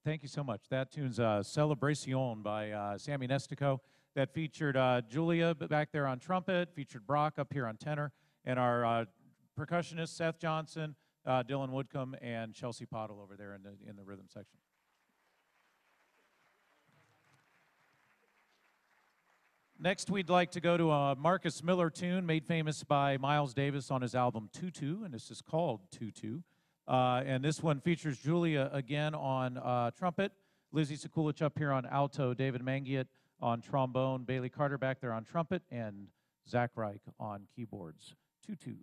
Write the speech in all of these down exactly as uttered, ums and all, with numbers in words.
Thank you so much. That tune's uh, Celebracion by uh, Sammy Nestico. That featured uh, Julia back there on trumpet, featured Brock up here on tenor, and our uh, percussionist Seth Johnson, uh, Dylan Woodcomb, and Chelsea Pottle over there in the, in the rhythm section. Next, we'd like to go to a Marcus Miller tune made famous by Miles Davis on his album Tutu, and this is called Tutu. Uh, and this one features Julia again on uh, trumpet, Lizzie Sekulich up here on alto, David Mangiat on trombone, Bailey Carter back there on trumpet, and Zach Reich on keyboards. Tutu.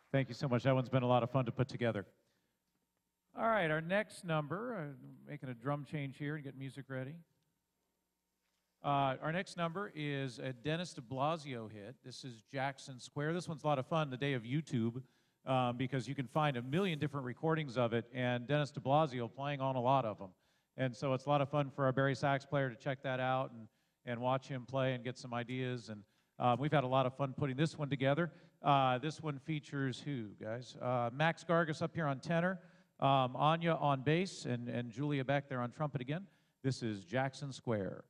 Thank you so much. That one's been a lot of fun to put together. All right, our next number, uh, making a drum change here and get music ready. Uh, our next number is a Dennis de Blasio hit. This is Jackson Square. This one's a lot of fun the day of YouTube um, because you can find a million different recordings of it, and Dennis de Blasio playing on a lot of them. And so it's a lot of fun for our Barry sax player to check that out and, and watch him play and get some ideas. And uh, we've had a lot of fun putting this one together. Uh, this one features who, guys? Uh, Max Gargas up here on tenor, um, Anya on bass, and, and Julia back there on trumpet again. This is Jackson Square.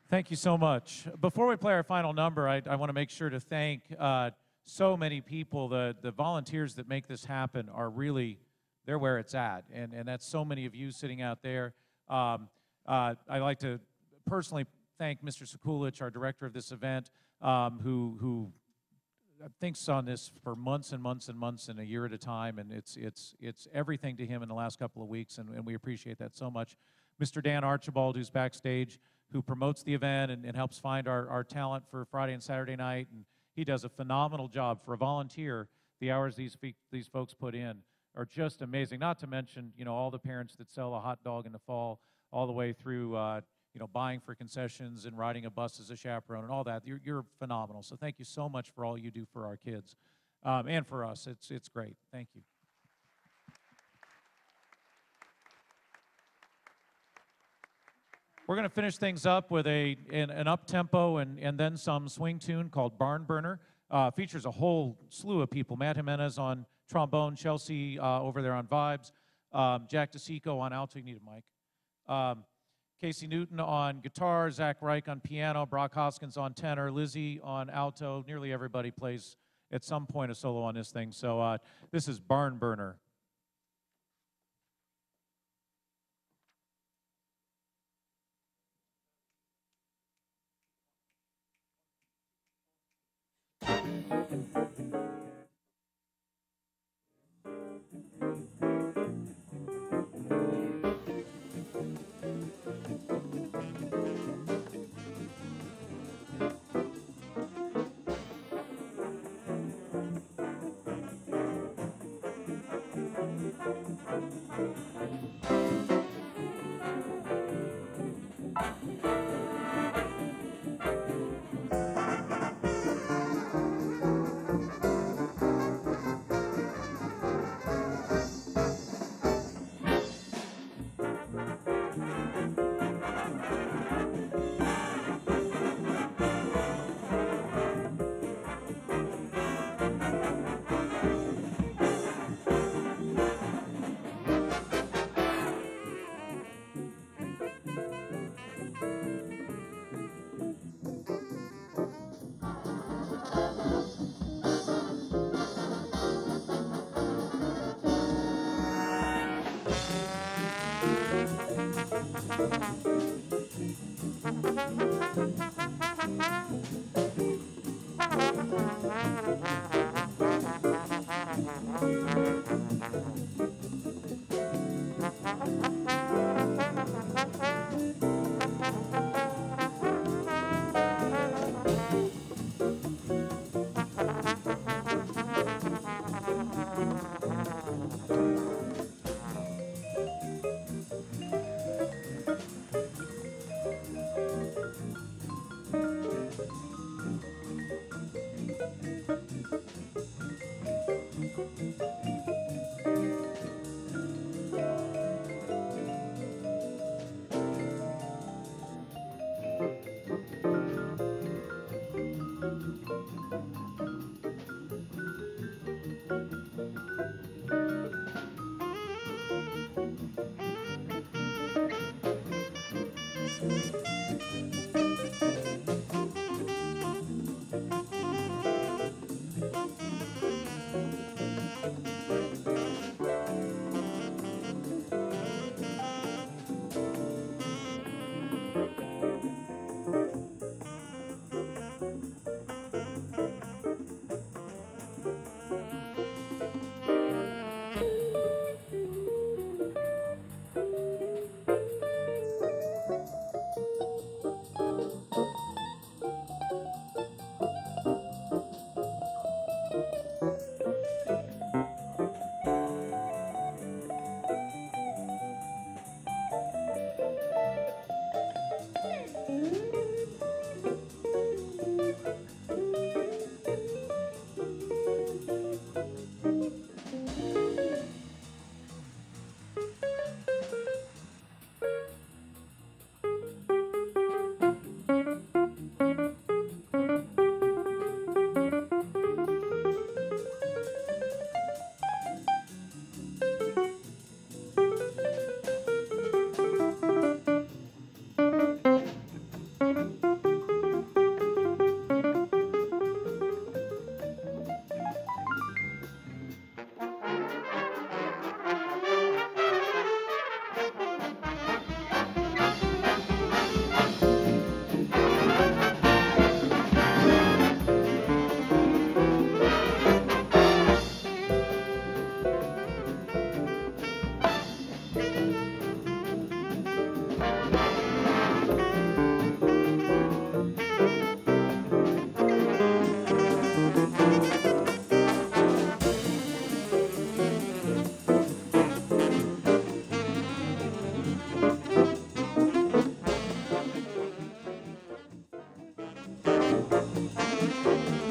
Thank you so much. Before we play our final number, I, I want to make sure to thank uh, so many people. The, the volunteers that make this happen are really, they're where it's at. And, and that's so many of you sitting out there. Um, uh, I'd like to personally thank Mister Sekulich, our director of this event, um, who, who thinks on this for months and months and months and a year at a time. And it's, it's, it's everything to him in the last couple of weeks, and, and we appreciate that so much. Mister Dan Archibald, who's backstage, who promotes the event and, and helps find our, our talent for Friday and Saturday night. And he does a phenomenal job. For a volunteer, the hours these, these folks put in are just amazing. Not to mention, you know, all the parents that sell a hot dog in the fall, all the way through, uh, you know, buying for concessions and riding a bus as a chaperone and all that. You're, you're phenomenal. So thank you so much for all you do for our kids um, and for us. It's, it's great. Thank you. We're going to finish things up with a an, an up-tempo and, and then some swing tune called Barn Burner. Uh, features a whole slew of people. Matt Jimenez on trombone, Chelsea uh, over there on vibes, um, Jack DeSico on alto. You need a mic. Um, Casey Newton on guitar, Zach Reich on piano, Brock Hoskins on tenor, Lizzie on alto. Nearly everybody plays at some point a solo on this thing. So uh, this is Barn Burner.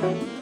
Thank you.